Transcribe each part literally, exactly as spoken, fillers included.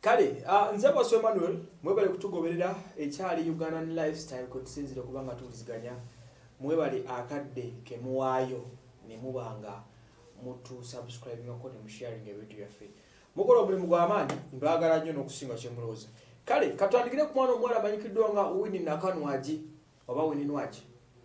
Kale, uh, nze bwa Emmanuel, mwebale kutugoberera ekyali Ugandan lifestyle ko tusinzire kubanga tuliziganya. Mwebale akadde ke muwaayo ne mubanga mutu subscribe ngako ne sharing video yaffe. Mukola omulimu gw'amaanyi mbagala nnyo n'okusinga kyemulowooza. Kale, katandikire ku mwana omwala amanyikiddwa nga Winnie Nakanwaji oba Winnie Nwaji.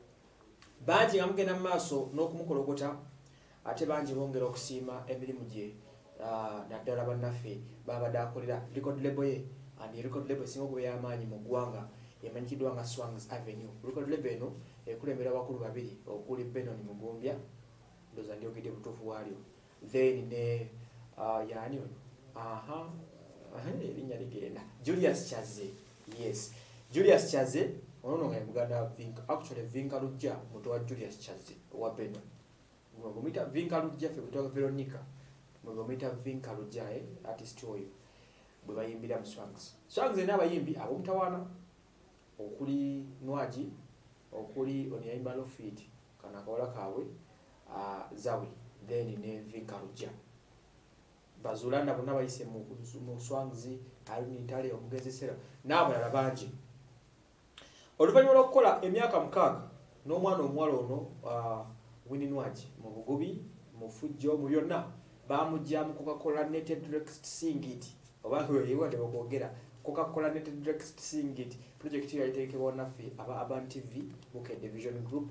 Bangi nga mugenda mu maaso n'okumukolokota ate bangi bongera okusiima emirimu gye. Uh, naddala bannaffe babadde akolera record label ye and record label esinga okuba y'amaanyi mu ggwanga emanyikiddwa nga Swangz Avenue. Record label eno ekulembera abakulu babiri okuli Benon Mugumbya ndoza ndyogedde butuufu waalyo, then ne uh, yaani ono aha erinnya ligenda Julius Chaze. Yes, Julius Chaze ono nga Buganda Vinka, actually Vinka Lujja muto wa Julius Chaze wa Benon ngomita Vinka Lujja fe kutoka Veronica mwegomita Vinka Lujaye artist oyo bwe bayimbira mu Swangz. Swangz ena abayimbi ab'omutawaana okuli Nwaji okuli oniyayimba Lofit kana kawola kaabwe uh, Zawi then ne Vinka Lujja bazulanda bonna bayise mu, mu Swangz alini ntale omugezesera n'abalala bangi. Oluvannyuma lw'okukola emyaka mukaaga n'omwana omuwala ono uh, Winnie Nwaji mu bugubi mu fujjo mu byonna bamujja mu Coca-Cola Nated Next Singit oba yewa de bakogera Coca-Cola Nated Next Singit project ya iteekebwa naffe aba Aban T V Buke Division Group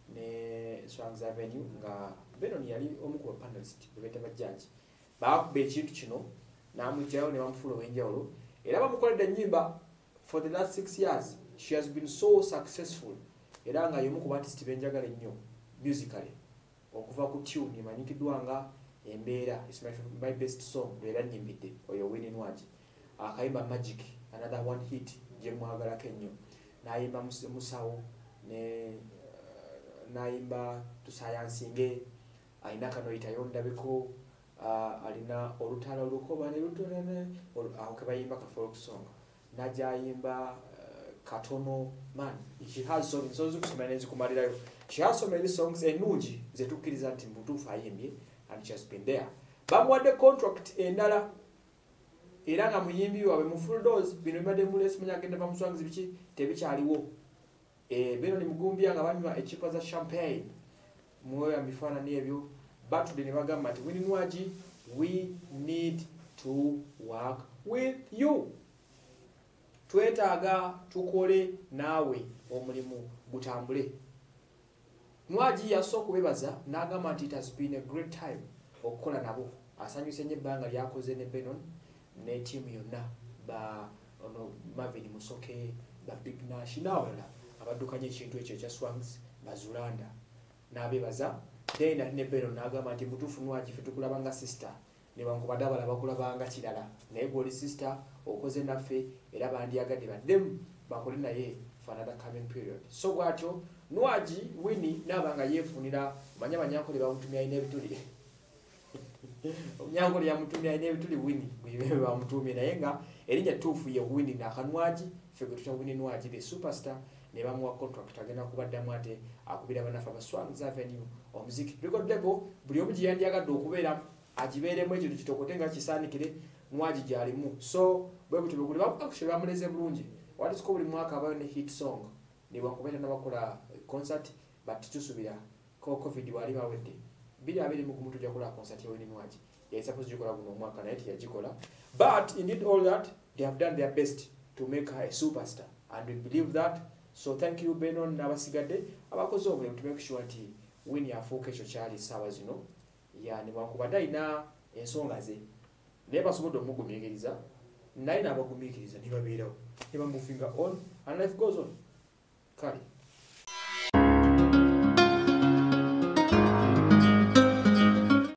ne Swangz Avenue nga Benon yali omu ku panelist bebeta bajjaji baakube ekintu kino namujjayo ne bamufula wenjawulo era bamukoledde ennyimba for the last six years. She has been so successful era nga yomu ku artist benjagala ennyo musically okuva ku tune emanyikiddwa nga Embera is my, my best song era nyimbidde oyo Winnie Nwaji. Akayimba Magic another one hit je mwagala kenyo nayimba musawo ne uh, nayimba tusayansinge aina kano itayonda beko uh, alina olutalo lukoba ne lutonene aho kebayimba ka folk song naja yimba uh, katono man. She has songs so zukusimanezi kumalirayo. She has so many songs enungi zetukiriza nti mbutufu ayimbye and she has been there. Bamuwadde contract endala era nga muyimbi wawe mu full dose bino bibadde mulesi munyagenda ba Swangz biki tebikyaliwo. E Benon Mugumbya nga banywa ekipa za champagne mwoyo amifana n'ebyo batudde ne bagamba nti Winnie Nwaji, we need to work with you. Twetaaga tukole naawe omulimu gutambule. Nwaji yasooka kubebaza n'agamba nti it has been a great time okukola nabo. Asanyuse nnyo ebbanga lyakoze ne Benon ne team yonna ba ono Marvin Musoke ba Big Nash n'abalala abaddukanya ekintu ekyo ekya Swangz bazulanda n'abebaza. Then ne Benon n'agamba nti mutuufu Nwaji ffe tukulabanga sister ne bankubadde abalala bakulabanga kirala naye gw'oli sister okoze naffe era bandyagadde baddemu bakole naye for another coming period. So bwatyo Nwaji Winnie nabanga yefunira manya banyankole bamutumya ine bituli nyankole yamutumya ine bituli Winnie bwe bamutumye naye nga erinnya tuufu ye Winnie Nakanwaji ffe tuta Winnie Nwaji the superstar ne bamuwa contract agenda kubaddamu ate akubira banafa ba Swangz Avenue omuziki record label buli omu gyeyandiyagadde okubeera agibeeremu ekintu kitokote nga kisaanikire Nwaji gyalimu. So bwe butyo buli bakushira bamuleze bulungi wati ko buli mwaka abayo ne hit song ne bakubeta nabakola concert but tusubira ko covid wali bawedde bili abiri mu kumutu jakola concert ya Winnie Nwaji ya suppose jikola guno mwaka na yati yajikola but indeed all that they have done their best to make her a superstar and we believe that. So thank you Benon n'abasigadde abakoze omulimu to make sure nti Winnie afuuka ekyo kyali sawa zino ya ne bakubadde ina ensonga ze ne basobodde omugumikiriza naye n'abagumikiriza ne babeerawo ne bamuvinga on and life goes on. Kali